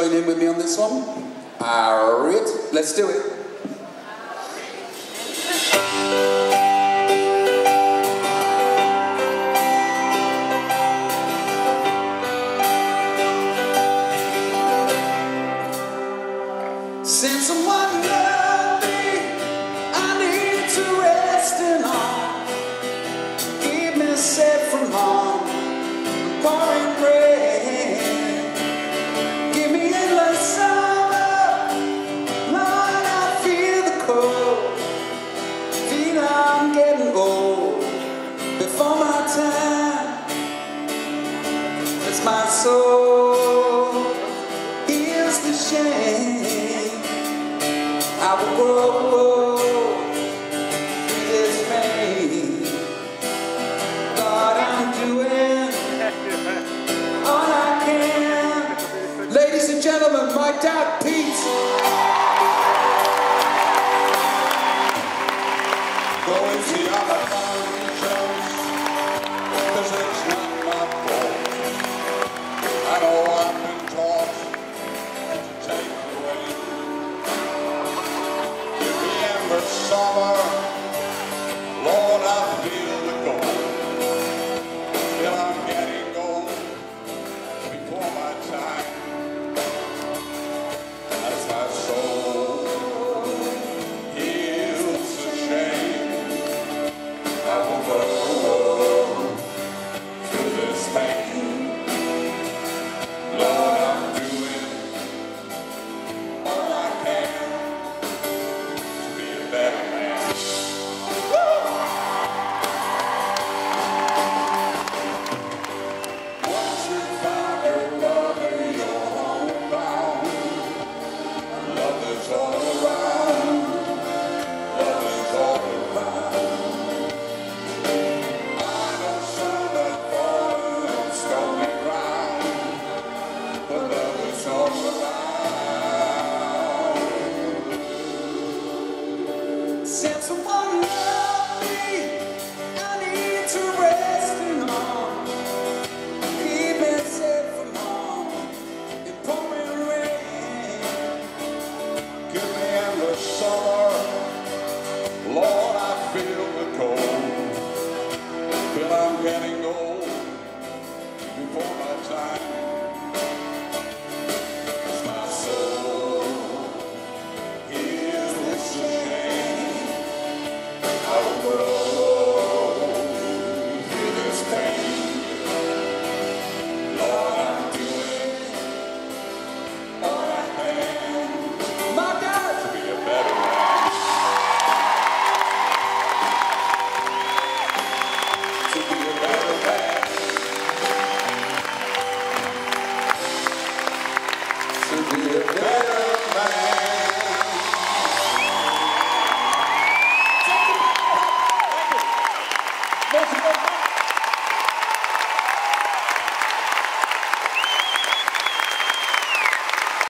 join in with me on this one? Alright, let's do it. Since someone loved me, I need to rest in arms. Keep me safe from harm, pouring rain. Give me endless summer, Lord, I feel the cold. Feel I'm getting old before my time. As my soul heals the shame, I will grow through this pain. Lord, I'm doing all I can. Ladies and gentlemen, my dad, Pete. Going to the other functions, 'cause it's not my fault. I know I've been taught to take away. Summer